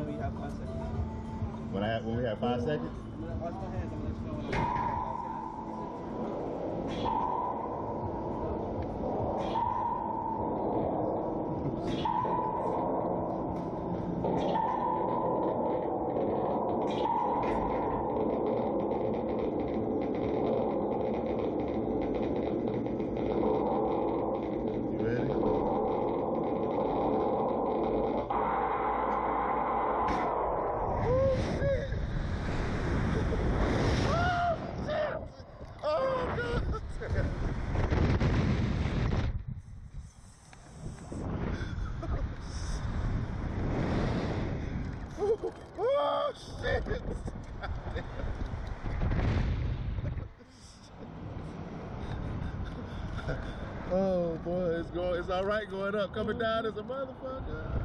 know when you have 5 seconds. When we have 5 seconds? I'm gonna wash my hands. I'm gonna let you know when Oh shit! Oh boy, it's all right going up, coming down as a motherfucker.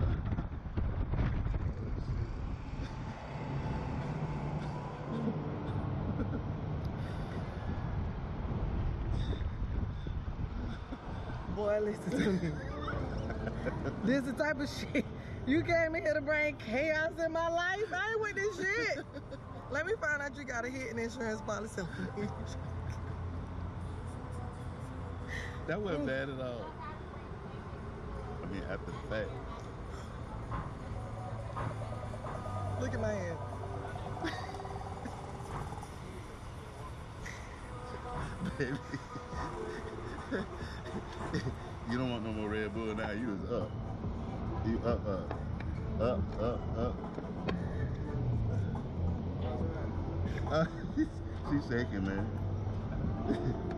Boy, listen to me. This the type of shit you came in here to bring chaos in my life. I ain't with this shit. Let me find out you got a hidden insurance policy. That wasn't bad at all. I mean, after the fact. Look at my hand. Baby. You don't want no more Red Bull now. You just up. You up. She's shaking, man.